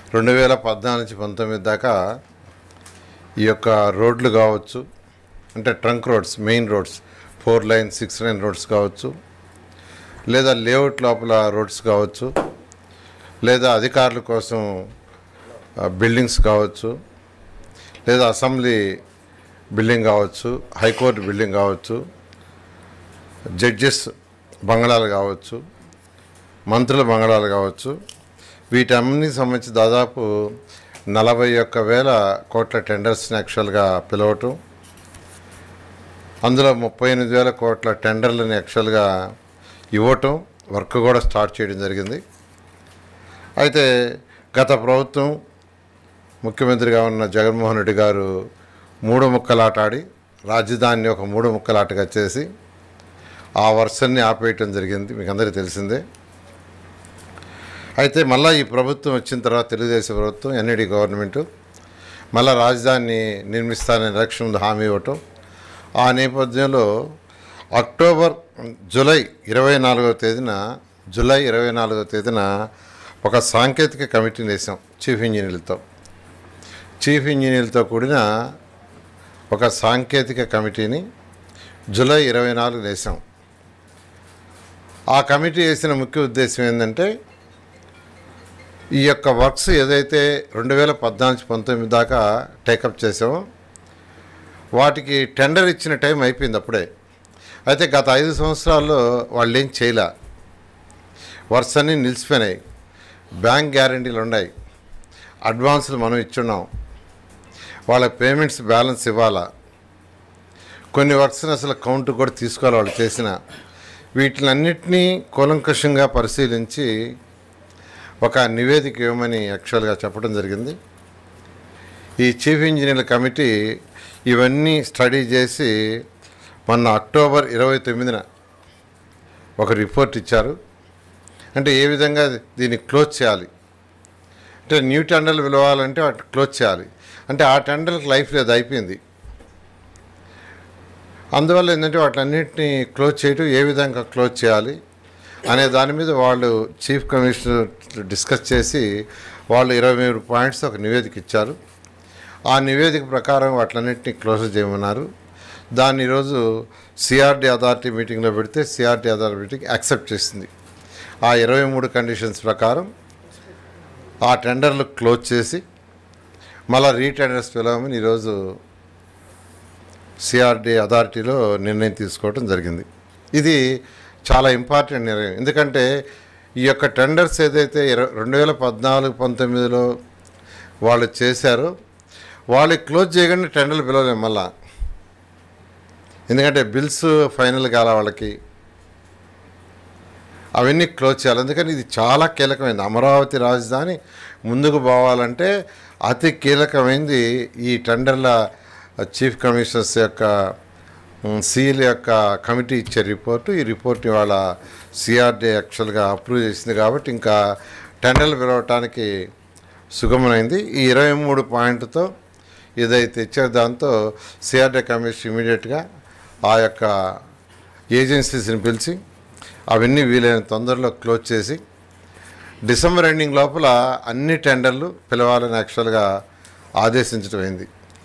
2014 నుంచి 19 దాకా ఈ యొక్క రోడ్లు కావచ్చు, అంటే trunk roads, main roads, 4 lane 6 lane roads కావచ్చు, లేదా లేఅవుట్ లోపల రోడ్స్ కావచ్చు, లేదా అధికారుల కోసం బిల్డింగ్స్ కావచ్చు, లేదా అసెంబ్లీ బిల్డింగ్ కావచ్చు, హైకోర్టు బిల్డింగ్ కావచ్చు, జడ్జెస్ బంగళాలు కావచ్చు, మంత్రుల బంగళాలు కావచ్చు, వీటన్నిటికి సంబంధించి దాదాపు 41,000 కోట్ల టెండర్స్ని యాక్చువల్గా పిలవటం, అందులో 38,000 కోట్ల టెండర్లని యాక్చువల్గా ఇవ్వటం, వర్క్ కూడా స్టార్ట్ చేయడం జరిగింది. అయితే గత ప్రభుత్వం ముఖ్యమంత్రిగా ఉన్న జగన్మోహన్ రెడ్డి గారు 3 ముక్కలాట ఆడి రాజధానిని ఒక 3 ముక్కలాటగా చేసి ఆ వర్షన్ని ఆపేయటం జరిగింది, మీకు అందరికీ తెలిసిందే. అయితే మళ్ళీ ఈ ప్రభుత్వం వచ్చిన తర్వాత తెలుగుదేశం ప్రభుత్వం, ఎన్ఈడి గవర్నమెంటు మళ్ళీ రాజధానిని నిర్మిస్తానని ఎలక్షన్ ముందు హామీ ఇవ్వటం, ఆ నేపథ్యంలో జూలై 24వ తేదీన ఒక సాంకేతిక కమిటీని వేసాం చీఫ్ ఇంజనీర్లతో కూడిన ఒక సాంకేతిక కమిటీని జూలై 24 వేసాం. ఆ కమిటీ వేసిన ముఖ్య ఉద్దేశం ఏంటంటే, ఈ యొక్క వర్క్స్ ఏదైతే 2014-19 దాకా టేకప్ చేసామో వాటికి టెండర్ ఇచ్చిన టైం అయిపోయింది అప్పుడే. అయితే గత 5 సంవత్సరాల్లో వాళ్ళు ఏం చేయలే, వర్క్స్ అన్నీ నిలిచిపోయినాయి, బ్యాంక్ గ్యారంటీలు ఉన్నాయి, అడ్వాన్సులు మనం ఇచ్చున్నాం, వాళ్ళ పేమెంట్స్ బ్యాలెన్స్ ఇవ్వాలా, కొన్ని వర్క్స్ని అసలు కౌంట్ కూడా తీసుకోవాలి వాళ్ళు చేసిన. వీటినన్నిటినీ కూలంకషంగా పరిశీలించి ఒక నివేదిక ఇవ్వమని యాక్చువల్గా చెప్పడం జరిగింది. ఈ చీఫ్ ఇంజనీర్ల కమిటీ ఇవన్నీ స్టడీ చేసి మొన్న అక్టోబర్ 29న ఒక రిపోర్ట్ ఇచ్చారు. అంటే ఏ విధంగా దీన్ని క్లోజ్ చేయాలి, అంటే న్యూ టెండర్లు పిలవాలంటే వాటి క్లోజ్ చేయాలి, అంటే ఆ టెండర్కి లైఫ్ లేదు, అయిపోయింది. అందువల్ల ఏంటంటే వాటిలన్నింటినీ క్లోజ్ చేయటం, ఏ విధంగా క్లోజ్ చేయాలి అనే దాని మీద వాళ్ళు చీఫ్ కమిషనర్ డిస్కస్ చేసి వాళ్ళు 23 పాయింట్స్ ఒక నివేదిక ఇచ్చారు. ఆ నివేదిక ప్రకారం వాటిలన్నింటినీ క్లోజ్ చేయమన్నారు. దాన్ని ఈరోజు సిఆర్డీ అథారిటీ మీటింగ్లో పెడితే సిఆర్డీ అథారిటీ మీటింగ్ యాక్సెప్ట్ చేసింది. ఆ 23 కండిషన్స్ ప్రకారం ఆ టెండర్లు క్లోజ్ చేసి మళ్ళీ రీటెండర్స్ పిలవమని ఈరోజు సిఆర్డీ అథారిటీలో నిర్ణయం తీసుకోవడం జరిగింది. ఇది చాలా ఇంపార్టెంట్ నిర్ణయం, ఎందుకంటే ఈ యొక్క టెండర్స్ ఏదైతే 2014-19లో వాళ్ళు చేశారో వాళ్ళు క్లోజ్ చేయగానే టెండర్లు పిలవలేము మళ్ళా, ఎందుకంటే బిల్స్ ఫైనల్ కాల వాళ్ళకి అవన్నీ క్లోజ్ చేయాలి. అందుకని ఇది చాలా కీలకమైంది. అమరావతి రాజధాని ముందుకు పోవాలంటే అతి కీలకమైంది ఈ టెండర్ల చీఫ్ కమిషనర్స్ యొక్క సీఎల్ యొక్క కమిటీ ఇచ్చే రిపోర్టు. ఈ రిపోర్ట్ ఇవాళ సిఆర్డీ యాక్చువల్గా అప్రూవ్ చేసింది కాబట్టి ఇంకా టెండర్లు పిలవటానికి సుగమమైంది. ఈ 23 పాయింట్తో ఏదైతే ఇచ్చారో దాంతో సిఆర్డీ కమిషన్ ఇమీడియట్గా ఆ యొక్క ఏజెన్సీస్ని పిలిచి అవన్నీ వీలైన తొందరలో క్లోజ్ చేసి డిసెంబర్ ఎండింగ్ లోపల అన్ని టెండర్లు పిలవాలని యాక్చువల్గా ఆదేశించడం అయింది.